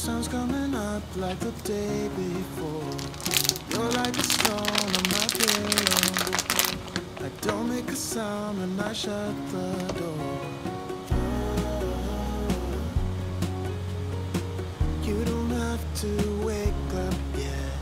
sun's coming up like the day before. You're like a stone on my pillow. I don't make a sound when I shut the door. You don't have to wake up yet.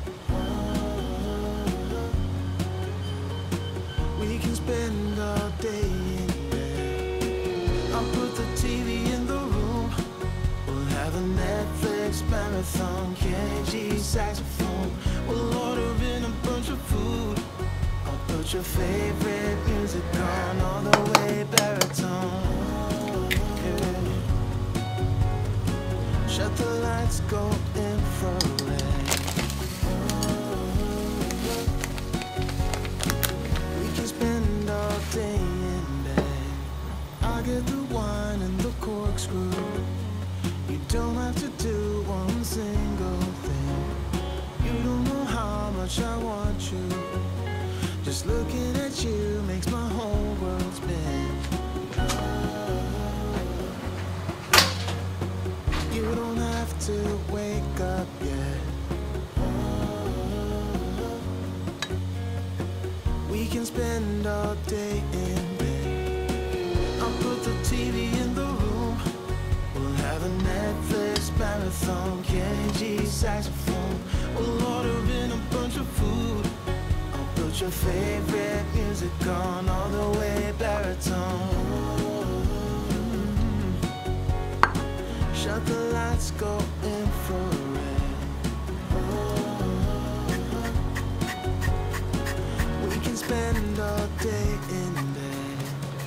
We can spend all day in bed. I'll put the TV in the room. We'll have a Netflix marathon, Kenny G saxophone. We'll order in a bunch of food. I'll put your favorite music on all the way baritone. Yeah. Shut the lights, go infrared. We can spend all day in bed. I'll get the wine and the corkscrew. You don't have to do one single thing. You don't know how much I want you. Just looking at you makes my whole world spin. You don't have to wake up yet. We can spend all day in bed. I'll put the TV in the room. We'll have a Netflix marathon, Kenny G saxophone. We'll order in a bunch of food. I'll put your favorite music on all the way baritone. Shut the lights, go infrared. We can spend all day in bed.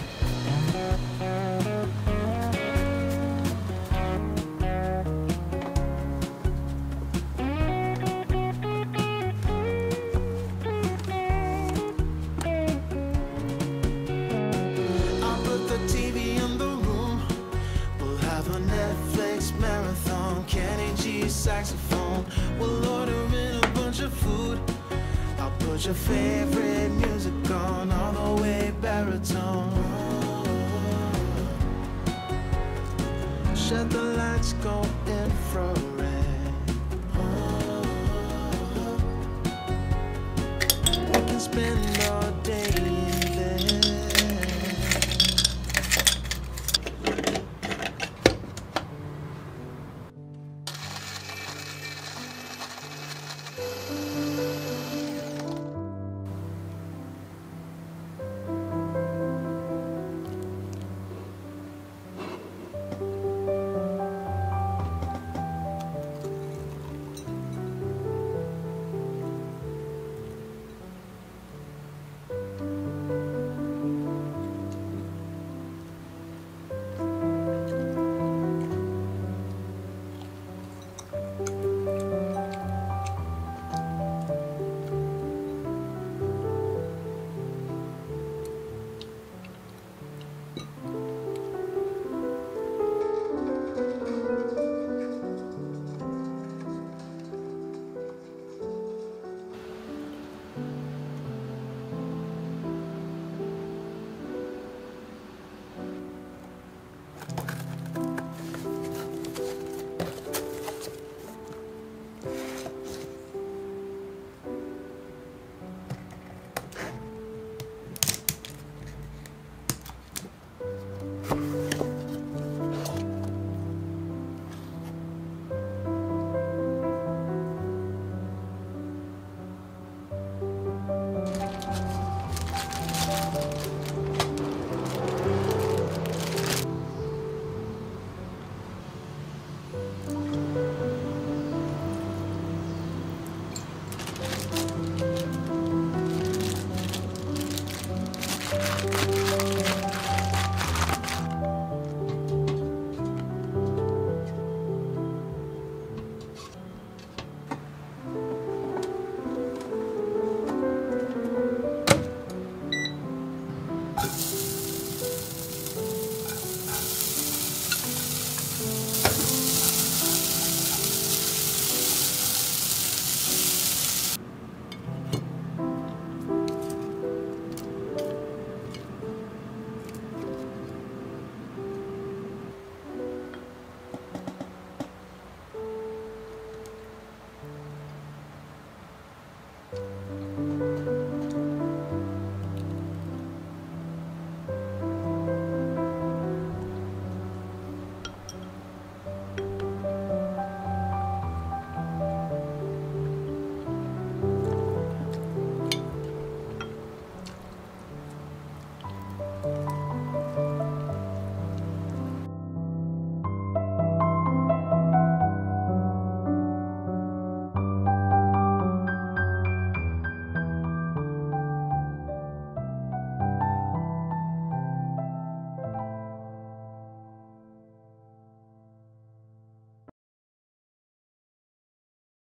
I'll put the TV in the room. We'll have a Netflix marathon, Kenny G saxophone. We'll order in a bunch of food. I'll put your favorite music on all the way baritone. Shut the lights, go infrared. We can spend